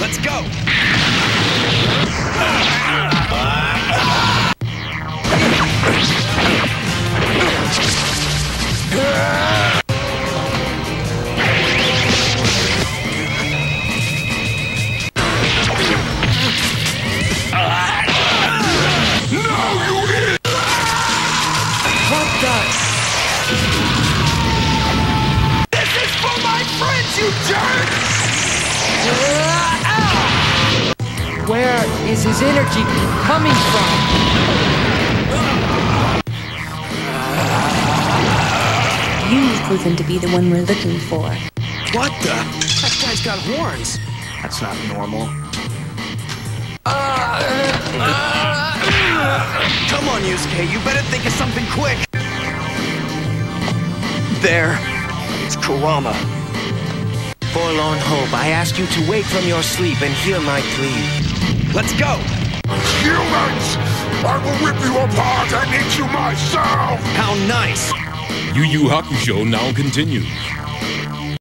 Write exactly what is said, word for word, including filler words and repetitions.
Let's go! Where is his energy coming from? You've proven to be the one we're looking for. What the? That guy's got horns. That's not normal. Come on, Yusuke, you better think of something quick. There. It's Kurama. Forlorn Hope, I ask you to wake from your sleep and hear my plea. Let's go! Humans! I will rip you apart and eat you myself! How nice! Yu Yu Hakusho now continues.